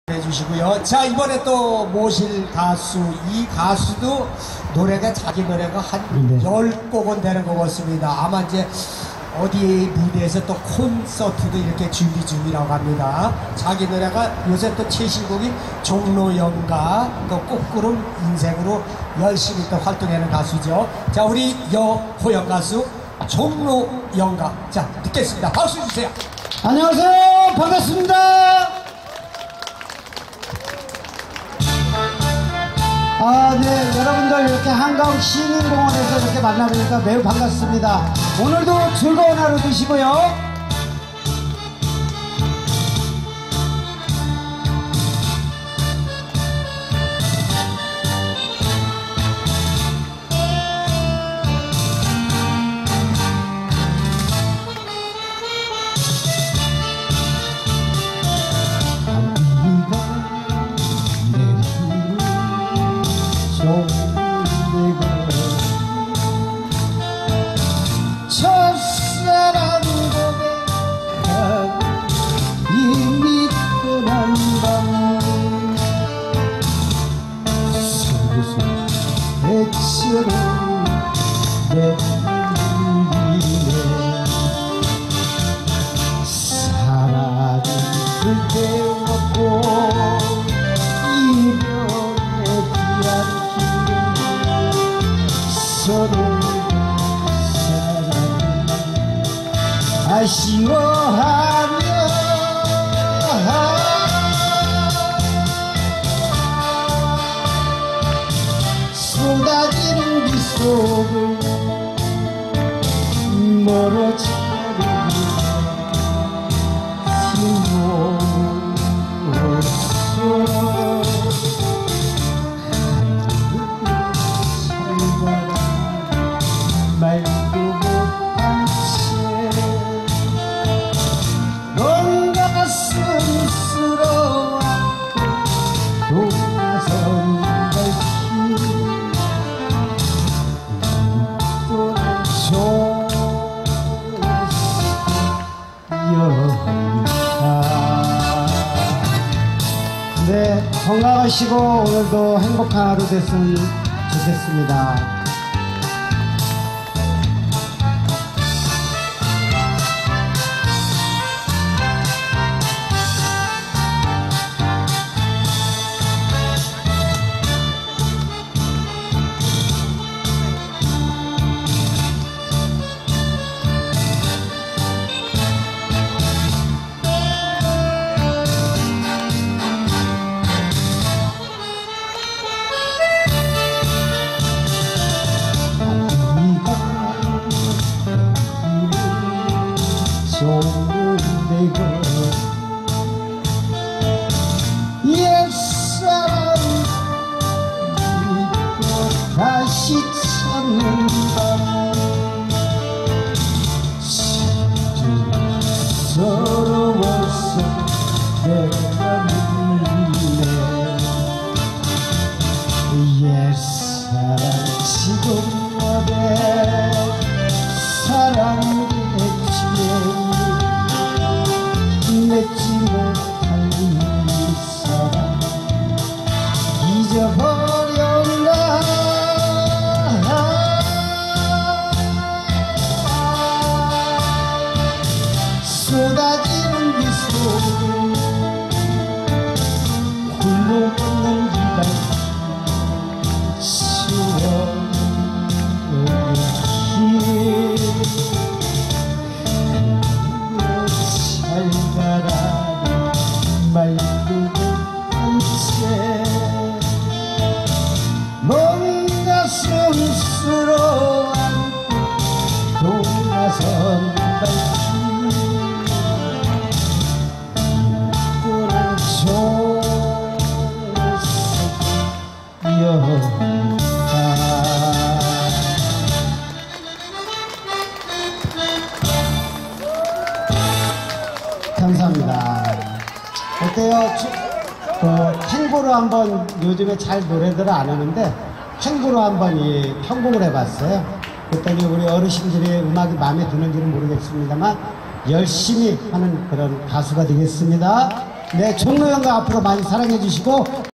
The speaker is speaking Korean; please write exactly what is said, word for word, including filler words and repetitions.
해주시고요. 자, 이번에 또 모실 가수, 이 가수도 노래가 자기 노래가 한 네. 열 곡은 되는 것 같습니다. 아마 이제 어디 무대에서 또 콘서트도 이렇게 준비 중이라고 합니다. 자기 노래가 요새 또 최신곡이 종로연가, 또 꽃구름 인생으로 열심히 또 활동하는 가수죠. 자, 우리 여호영 가수 종로연가. 자, 듣겠습니다. 박수 주세요. 안녕하세요. 반갑습니다. 아, 네, 여러분들 이렇게 한강 시민공원에서 이렇게 만나보니까 매우 반갑습니다. 오늘도 즐거운 하루 되시고요. 첫사랑 고백한 이미 떠난 밤 슬슬 애처럼 내 눈이네 사랑을 불태웠고 이별에 뒤안길 서로 아쉬워하며 쏟아지는 빗속을 멀어져버리는 힘없어 말도 못한 채 뭔가 스스러워 돌아선 발길 또한 좋으니까 네, 건강하시고 오늘도 행복한 하루 됐으면 좋겠습니다. 옛사람 믿고 다시 찾는 밤 서러워서 내가 눈물이네 옛사랑 지금 너의 사랑했지 맺지 못한 이 사랑 잊어버렸나 쏟아지는 빗속을 홀로 걷는 기다 잘 가라 말도 못한 채 뭔가 쑥스러워 돌아선 발길 또는 좋았어 감사합니다. 어때요? 그 탱고로 한번 요즘에 잘 노래들을 안 하는데 탱고로 한번 이 편곡을 해봤어요. 그랬더니 우리 어르신들의 음악이 마음에 드는지는 모르겠습니다만 열심히 하는 그런 가수가 되겠습니다. 네, 종로연가 앞으로 많이 사랑해 주시고